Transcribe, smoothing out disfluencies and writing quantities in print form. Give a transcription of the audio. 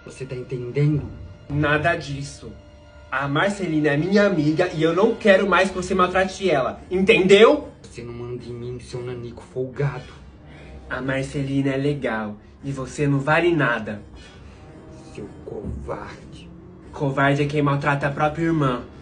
Você tá entendendo? Nada disso. A Marcelina é minha amiga e eu não quero mais que você maltrate ela. Entendeu? Você não manda em mim, seu nanico folgado. A Marcelina é legal e você não vale nada. Seu covarde. Covarde é quem maltrata a própria irmã.